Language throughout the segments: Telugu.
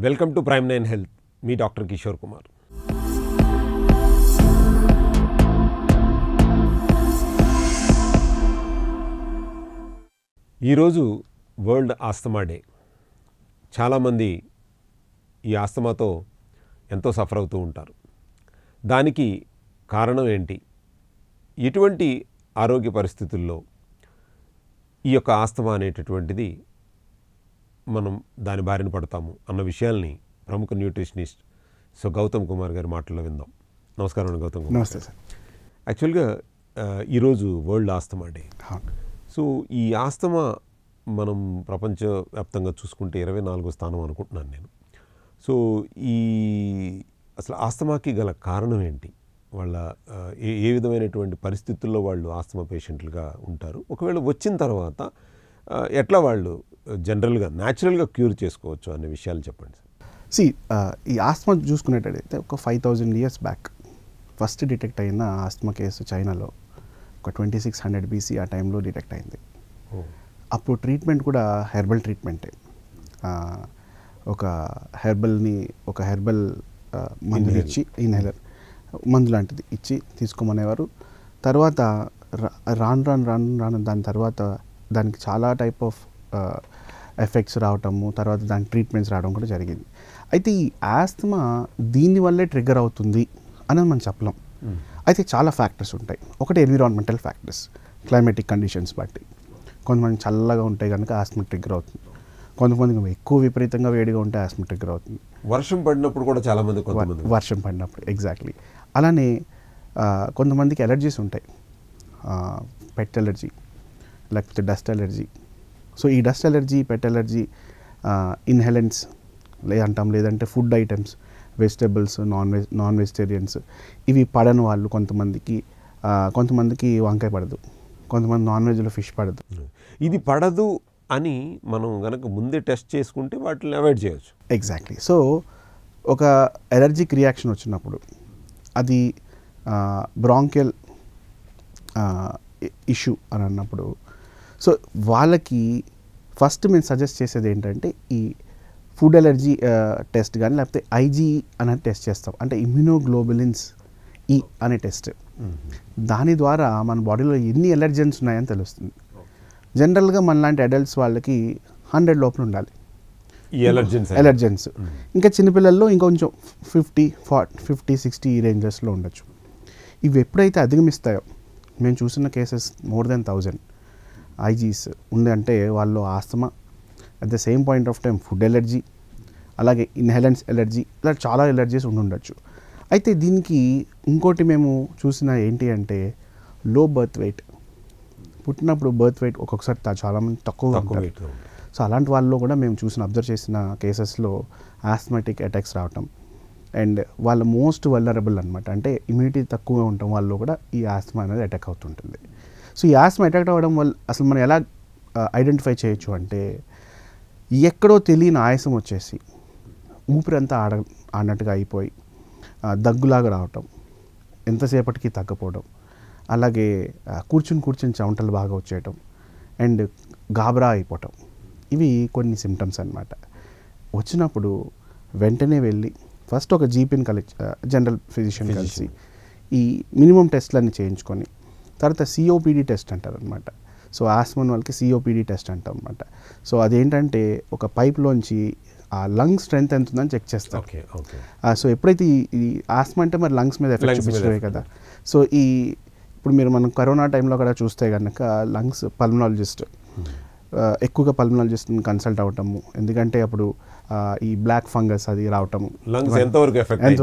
Welcome to Prime 9 health. మీ డాక్టర్ కిషోర్ కుమార్. ఈరోజు వరల్డ్ ఆస్తమా డే. చాలామంది ఈ ఆస్తమాతో ఎంతో సఫర్ అవుతూ ఉంటారు. దానికి కారణం ఏంటి, ఎటువంటి ఆరోగ్య పరిస్థితుల్లో ఈ యొక్క ఆస్తమా అనేటటువంటిది మనం దాని బారిన పడతాము అన్న విషయాల్ని ప్రముఖ న్యూట్రిషనిస్ట్ గౌతమ్ కుమార్ గారి మాటల్లో విందాం. నమస్కారం అండి గౌతమ్ కుమార్. నమస్తే సార్. యాక్చువల్గా ఈరోజు వరల్డ్ ఆస్తమా డే. సో ఈ ఆస్తమా మనం ప్రపంచవ్యాప్తంగా చూసుకుంటే 24వ స్థానం అనుకుంటున్నాను నేను. సో ఈ అసలు ఆస్తమాకి గల కారణం ఏంటి, వాళ్ళ ఏ విధమైనటువంటి పరిస్థితుల్లో వాళ్ళు ఆస్తమా పేషెంట్లుగా ఉంటారు, ఒకవేళ వచ్చిన తర్వాత ఎట్లా వాళ్ళు జనరల్గా న్యాచురల్గా క్యూర్ చేసుకోవచ్చు అనే విషయాలు చెప్పండి సార్. ఈ ఆస్తమా చూసుకునేటట్టయితే ఒక 5000 years బ్యాక్ ఫస్ట్ డిటెక్ట్ అయిన ఆస్తమా కేసు చైనాలో ఒక 2600 BC ఆ టైంలో డిటెక్ట్ అయింది. అప్పుడు ట్రీట్మెంట్ కూడా హెర్బల్ ట్రీట్మెంటే. ఒక హెర్బల్ మందులు ఇచ్చి, ఇన్హేలర్ మందు లాంటిది ఇచ్చి తీసుకోమనేవారు. తర్వాత రాను దాని తర్వాత దానికి చాలా టైప్ ఆఫ్ ఎఫెక్ట్స్ రావటము, తర్వాత దానికి ట్రీట్మెంట్స్ రావడం కూడా జరిగింది. అయితే ఈ ఆస్తమా దీనివల్లే ట్రిగ్గర్ అవుతుంది అనేది మనం చెప్పలేం. అయితే చాలా ఫ్యాక్టర్స్ ఉంటాయి. ఒకటి ఎన్విరాన్మెంటల్ ఫ్యాక్టర్స్, క్లైమేటిక్ కండిషన్స్ బట్టి. కొంతమంది చల్లగా ఉంటే కనుక ఆస్తమా ట్రిగ్గర్ అవుతుంది, కొంతమందికి ఎక్కువ విపరీతంగా వేడిగా ఉంటే ఆస్తమా ట్రిగ్గర్ అవుతుంది. వర్షం పడినప్పుడు కూడా చాలామంది వర్షం పడినప్పుడు ఎగ్జాక్ట్లీ. అలానే కొంతమందికి ఎలర్జీస్ ఉంటాయి, పెట్ ఎలర్జీ లేకపోతే డస్ట్ ఎలర్జీ. సో ఈ dust allergy, pet allergy, inhalants అంటాం, లేదంటే food items, vegetables, non vegetarians ఇవి పడని వాళ్ళు కొంతమందికి వంకాయ పడదు, కొంతమంది నాన్ వెజ్లో ఫిష్ పడదు. ఇది పడదు అని మనం కనుక ముందే టెస్ట్ చేసుకుంటే వాటిని అవాయిడ్ చేయవచ్చు. ఎగ్జాక్ట్లీ. సో ఒక ఎలర్జిక్ రియాక్షన్ వచ్చినప్పుడు అది బ్రాంకియల్ ఇష్యూ అని అన్నప్పుడు, సో వాళ్ళకి ఫస్ట్ మేము సజెస్ట్ చేసేది ఏంటంటే ఈ ఫుడ్ ఎలర్జీ టెస్ట్ కానీ లేకపోతే ఐజీ అనేది టెస్ట్ చేస్తాం, అంటే ఇమ్యూనోగ్లోబులిన్స్ ఈ అనే టెస్ట్. దాని ద్వారా మన బాడీలో ఎన్ని ఎలర్జెన్స్ ఉన్నాయని తెలుస్తుంది. జనరల్గా మనలాంటి అడల్ట్స్ వాళ్ళకి 100 లోపల ఉండాలి ఈ ఎలర్జెన్స్. ఇంకా చిన్నపిల్లల్లో ఇంకొంచెం 50-60 ఈ రేంజెస్లో ఉండొచ్చు. ఇవి ఎప్పుడైతే అధిగమిస్తాయో, మేము చూసిన కేసెస్ more than 1000 ఐజీస్ ఉందంటే వాళ్ళు asthma, at the same point of time food allergy, అలాగే ఇన్హెలెంట్స్ ఎలర్జీ, ఇలా చాలా ఎలర్జీస్ ఉండొచ్చు. అయితే దీనికి ఇంకోటి మేము చూసిన ఏంటి అంటే లో బర్త్ వెయిట్. పుట్టినప్పుడు బర్త్ వెయిట్ ఒక్కొక్కసారి చాలామంది తక్కువ ఉంటారు. సో అలాంటి వాళ్ళలో కూడా మేము అబ్జర్వ్ చేసిన కేసెస్లో ఆస్థమాటిక్ అటాక్స్ రావటం, అండ్ వాళ్ళ మోస్ట్ వల్నరబుల్ అనమాట, అంటే ఇమ్యూనిటీ తక్కువగా ఉండటం వాళ్ళలో కూడా ఈ ఆస్తమా అనేది అటాక్ అవుతుంటుంది. సో ఈ ఆస్తమా అటాక్ అవ్వడం వల్ల అసలు మనం ఎలా ఐడెంటిఫై చేయొచ్చు అంటే, ఎక్కడో తెలియని ఆయాసం వచ్చేసి ఊపిరంతా ఆడినట్టుగా అయిపోయి దగ్గులాగా రావటం, ఎంతసేపటికి తగ్గపోవడం, అలాగే కూర్చుని చెమటలు బాగా వచ్చేయటం, అండ్ గాబరా అయిపోవటం, ఇవి కొన్ని సిమ్టమ్స్ అన్నమాట. వచ్చినప్పుడు వెంటనే వెళ్ళి ఫస్ట్ ఒక జీపీని జనరల్ ఫిజిషియన్ కలిసి ఈ మినిమం టెస్ట్లన్నీ చేయించుకొని, తర్వాత సిఓపిడి టెస్ట్ అంటారు అనమాట. సో ఆస్మా వాళ్ళకి సిఓపిడి టెస్ట్ అంటాం అనమాట. సో అదేంటంటే ఒక పైప్లోంచి ఆ లంగ్ స్ట్రెంత్ ఎంత ఉందని చెక్ చేస్తారు. సో ఎప్పుడైతే ఈ ఆస్మా అంటే మరి లంగ్స్ మీద ఎఫెక్ట్ చూపించే కదా. సో ఇప్పుడు మనం కరోనా టైంలో కూడా చూస్తే కనుక లంగ్స్ పల్మనాలజిస్ట్ ఎక్కువగా పల్మనాలజిస్ట్ని కన్సల్ట్ అవ్వటము, ఎందుకంటే అప్పుడు ఈ బ్లాక్ ఫంగస్ అది రావటము, ఎంతవరకు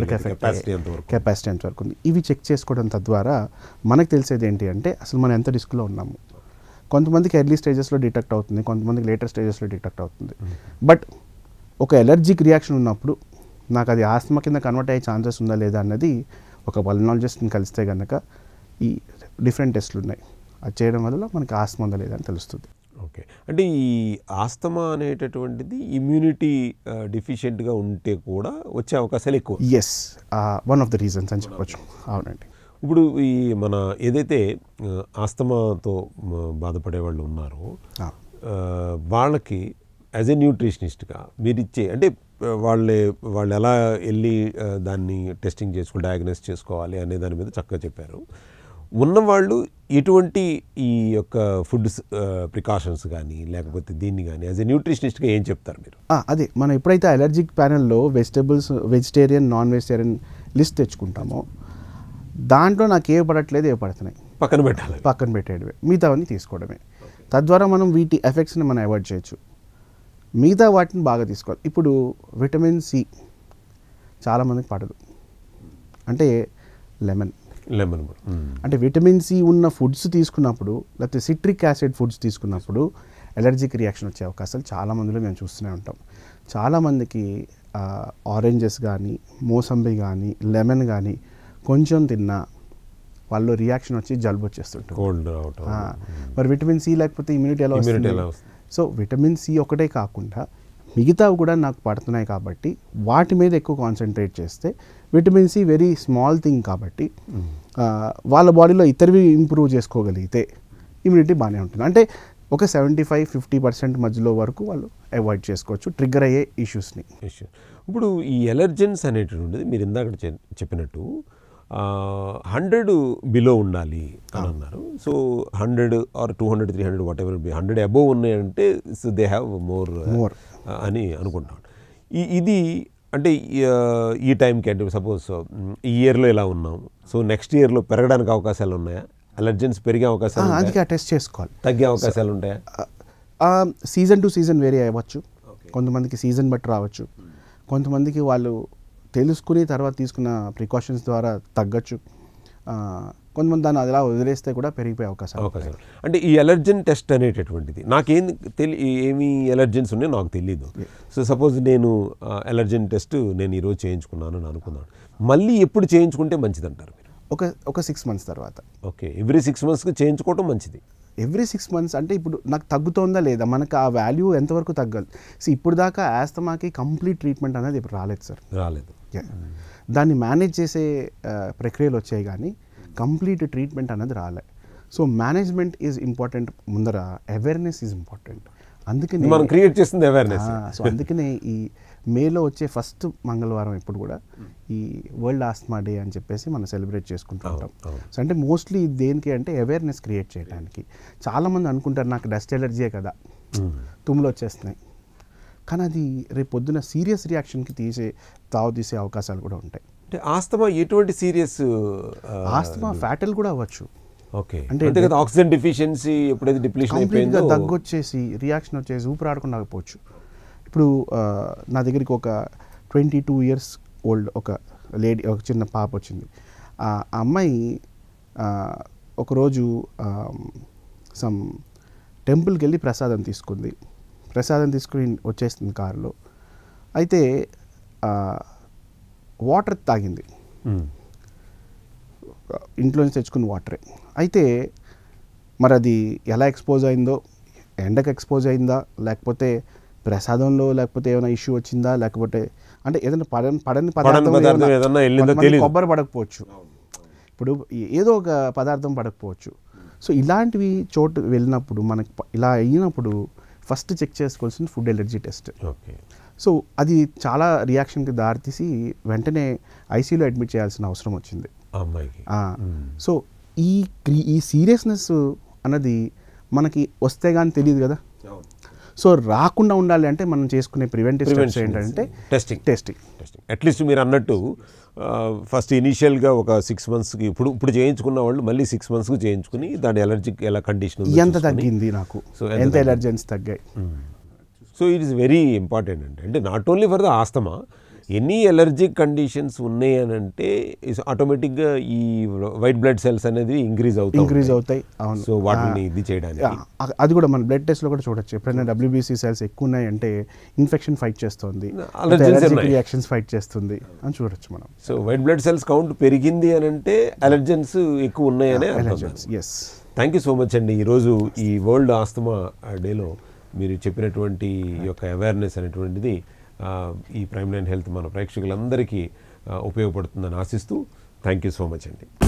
కెపాసిటీ ఎంతవరకు ఉంది, ఇవి చెక్ చేసుకోవడం తద్వారా మనకు తెలిసేది ఏంటి అంటే అసలు మనం ఎంత రిస్క్లో ఉన్నాము. కొంతమందికి ఎర్లీ స్టేజెస్లో డిటెక్ట్ అవుతుంది, కొంతమందికి లేటర్ స్టేజెస్లో డిటెక్ట్ అవుతుంది. బట్ ఒక ఎలర్జిక్ రియాక్షన్ ఉన్నప్పుడు నాకు అది ఆస్తమా కింద కన్వర్ట్ అయ్యే ఛాన్సెస్ ఉందా లేదా అన్నది ఒక పల్మనాలజిస్ట్ని కలిస్తే కనుక ఈ డిఫరెంట్ టెస్ట్లు ఉన్నాయి, అది చేయడం వల్ల మనకి ఆస్తమా ఉందా లేదా అని తెలుస్తుంది. ఓకే, అంటే ఈ ఆస్తమా అనేటటువంటిది ఇమ్యూనిటీ డిఫిషియెంట్గా ఉంటే కూడా వచ్చే అవకాశాలు ఎక్కువ. Yes, one of the reasons అని చెప్పొచ్చు. అవునండి. ఇప్పుడు ఈ మన ఏదైతే ఆస్తమాతో బాధపడే వాళ్ళు ఉన్నారో వాళ్ళకి యాజ్ ఏ న్యూట్రిషనిస్ట్గా మీరు ఇచ్చే, అంటే వాళ్ళు ఎలా వెళ్ళి దాన్ని టెస్టింగ్ చేసుకోవాలి, డయాగ్నోస్ చేసుకోవాలి అనే దాని మీద చక్కగా చెప్పారు. ఉన్నవాళ్ళు ఎటువంటి ఈ యొక్క ఫుడ్ ప్రికాషన్స్ కానీ లేకపోతే దీన్ని కానీ యాజ్ ఎ న్యూట్రిషనిస్ట్గా ఏం చెప్తారు మీరు? అదే మనం ఎప్పుడైతే అలర్జిక్ ప్యానెల్లో వెజిటేరియన్ నాన్ వెజిటేరియన్ లిస్ట్ తెచ్చుకుంటామో దాంట్లో నాకు ఏ పడట్లేదు, ఏ పడుతున్నాయి పక్కన పెట్టేయడమే, మిగతావన్నీ తీసుకోవడమే. తద్వారా మనం వీటి ఎఫెక్ట్స్ని మనం అవాయిడ్ చేయొచ్చు. మిగతా వాటిని బాగా తీసుకోవాలి. ఇప్పుడు విటమిన్ సి చాలామందికి పడదు, అంటే లెమన్ అంటే విటమిన్ సి ఉన్న ఫుడ్స్ తీసుకున్నప్పుడు లేకపోతే సిట్రిక్ యాసిడ్ ఫుడ్స్ తీసుకున్నప్పుడు ఎలర్జిక్ రియాక్షన్ వచ్చే అవకాశాలు చాలామందిలో మేము చూస్తూనే ఉంటాం. చాలామందికి ఆరెంజెస్ కానీ మోసంబి కానీ లెమన్ కానీ కొంచెం తిన్నా వాళ్ళు రియాక్షన్ వచ్చి జలుబు వచ్చేస్తుంటుంది. మరి విటమిన్ సి లేకపోతే ఇమ్యూనిటీ ఎలా వస్తుంది? సో విటమిన్ సి ఒకటే కాకుండా మిగతావి కూడా నాకు పడుతున్నాయి కాబట్టి వాటి మీద ఎక్కువ కాన్సన్ట్రేట్ చేస్తే vitamin C very small thing కాబట్టి వాళ్ళ బాడీలో ఇతరువి ఇంప్రూవ్ చేసుకోగలిగితే ఇమ్యూనిటీ బాగానే ఉంటుంది. అంటే ఒక 75-50% మధ్యలో వరకు వాళ్ళు అవాయిడ్ చేసుకోవచ్చు ట్రిగ్గర్ అయ్యే ఇష్యూస్ని. ఇప్పుడు ఈ ఎలర్జెన్స్ అనేటువంటిది మీరు ఇందాక చెప్పినట్టు 100 బిలో ఉండాలి అని అన్నారు. So 100 or 200, 300 whatever 100 above ఉన్నాయంటే సో దే హ్యావ్ మోర్ అని అనుకుంటాం. ఇది అంటే ఈ టైంకి అంటే సపోజ్ ఈ ఇయర్లో ఇలా ఉన్నాం, సో నెక్స్ట్ ఇయర్లో పెరగడానికి అవకాశాలు ఉన్నాయా? అలర్జెన్స్ పెరిగే అవకాశాలు అందుకే టెస్ట్ చేసుకోవాలి. తగ్గే అవకాశాలు ఉంటాయా? సీజన్ టు సీజన్ వేరీ అవ్వచ్చు. కొంతమందికి సీజన్ బట్టి రావచ్చు, కొంతమందికి వాళ్ళు తెలుసుకుని తర్వాత తీసుకున్న ప్రికాషన్స్ ద్వారా తగ్గచ్చు, కొంతమంది దాన్ని అలా వదిలేస్తే కూడా పెరిగిపోయే అవకాశాలు. అంటే ఈ ఎలర్జెన్ టెస్ట్ అనేటటువంటిది నాకేం ఏమి ఎలర్జెన్స్ ఉన్నాయో నాకు తెలియదు. సో సపోజ్ నేను ఎలర్జెన్ టెస్ట్ నేను ఈరోజు చేయించుకున్నాను అని అనుకున్నాను, మళ్ళీ ఎప్పుడు చేయించుకుంటే మంచిది అంటారు మీరు? ఒక 6 months తర్వాత. ఓకే, ఎవ్రీ 6 monthsకి చేయించుకోవటం మంచిది. ఎవ్రీ 6 months అంటే ఇప్పుడు నాకు తగ్గుతోందా లేదా, మనకు ఆ వాల్యూ ఎంతవరకు తగ్గాలి? సో ఇప్పుడు దాకా ఆస్తమాకి కంప్లీట్ ట్రీట్మెంట్ అనేది ఇప్పుడు రాలేదు సార్, రాలేదు. దాన్ని మేనేజ్ చేసే ప్రక్రియలు వచ్చాయి కానీ కంప్లీట్ ట్రీట్మెంట్ అనేది రాలే. సో మేనేజ్మెంట్ ఈజ్ ఇంపార్టెంట్, ముందర అవేర్నెస్ ఈజ్ ఇంపార్టెంట్. అందుకని మనం క్రియేట్ చేస్తుంది అవేర్నెస్. సో అందుకనే ఈ మేలో వచ్చే ఫస్ట్ మంగళవారం ఎప్పుడు కూడా ఈ వరల్డ్ ఆస్తమా డే అని చెప్పేసి మనం సెలబ్రేట్ చేసుకుంటుంటాం. సో అంటే మోస్ట్లీ దేనికి అంటే అవేర్నెస్ క్రియేట్ చేయడానికి. చాలామంది అనుకుంటారు నాకు డస్ట్ ఎలర్జీయే కదా, తుమ్ములు వచ్చేస్తున్నాయి, కానీ అది రేపు పొద్దున సీరియస్ రియాక్షన్కి తీసే అవకాశాలు కూడా ఉంటాయి. అంటే ఆస్తమా ఎటువంటి సీరియస్? ఆస్తమా ఫ్యాటల్ కూడా అవ్వచ్చు. ఓకే, అంటే ఆక్సిజన్ డెఫిషియన్సీ ఎప్పుడైతే డిప్లీషన్ అయిపోయిందో దగ్గు వచ్చేసి రియాక్షన్ వచ్చేసి ఊపిరాడకుండా ఆగిపోవచ్చు. ఇప్పుడు నా దగ్గరికి ఒక 22 years ఓల్డ్ ఒక లేడీ, ఒక చిన్న పాప వచ్చింది. ఆ అమ్మాయి ఒకరోజు సమ్ టెంపుల్కి వెళ్ళి ప్రసాదం తీసుకుంది. ప్రసాదం తీసుకుని వచ్చేస్తుంది కారులో. అయితే వాటర్ తాగింది, ఇంట్లో నుంచి తెచ్చుకున్న వాటరే. అయితే మరి అది ఎలా ఎక్స్పోజ్ అయిందో, ఎండకు ఎక్స్పోజ్ అయిందా, లేకపోతే ప్రసాదంలో లేకపోతే ఏమైనా ఇష్యూ వచ్చిందా, లేకపోతే అంటే ఏదైనా పడని పదార్థం కొబ్బరి పడకపోవచ్చు, ఇప్పుడు ఏదో ఒక పదార్థం పడకపోవచ్చు. సో ఇలాంటివి చోటు వెళ్ళినప్పుడు మనకి ఇలా అయినప్పుడు ఫస్ట్ చెక్ చేసుకోవాల్సింది ఫుడ్ ఎలర్జీ టెస్ట్. సో అది చాలా రియాక్షన్కి దారితీసి వెంటనే ఐసీయూలో అడ్మిట్ చేయాల్సిన అవసరం వచ్చింది అమ్మాయికి. సో ఈ సీరియస్నెస్ అన్నది మనకి వస్తే కానీ తెలియదు కదా. సో రాకుండా ఉండాలి అంటే మనం చేసుకునే ప్రివెంటివ్ స్టెప్స్ ఏంటంటే టెస్టింగ్. అట్లీస్ట్ మీరు అన్నట్టు ఫస్ట్ ఇనీషియల్గా ఒక 6 monthsకి ఇప్పుడు చేయించుకున్న వాళ్ళు మళ్ళీ 6 monthsకి చేయించుకుని దాని ఎలర్జిక్ ఎలా కండిషన్ ఎంత తగ్గింది, నాకు ఎంత ఎలర్జెన్స్ తగ్గాయి. So it is very important అంటే not only for the asthma, any allergic conditions ఉన్నాయి అని అంటే ఆటోమేటిక్గా ఈ వైట్ బ్లడ్ సెల్స్ అనేది ఇంక్రీజ్ అవుతాయి. అవును. సో వాటిని ఇది చేయడానికి అది కూడా మన బ్లడ్ టెస్ట్లో కూడా చూడొచ్చు. ఎప్పుడైనా WBC సెల్స్ ఎక్కువ ఉన్నాయి అంటే ఇన్ఫెక్షన్ ఫైట్ చేస్తుంది, అలర్జిక్ రియాక్షన్స్ ఫైట్ చేస్తుంది అని చూడొచ్చు మనం. So white blood cells count పెరిగింది అని అంటే అలర్జెన్స్ ఎక్కువ ఉన్నాయనే అర్థం. Yes, thank you so much అండి. ఈరోజు ఈ వరల్డ్ ఆస్తమా డేలో మీరు చెప్పినటువంటి ఈ యొక్క అవేర్నెస్ అనేటువంటిది ఈ ప్రైమ్ లైన్ హెల్త్ మన ప్రేక్షకులందరికీ ఉపయోగపడుతుందని ఆశిస్తూ థ్యాంక్ యూ సో మచ్ అండి.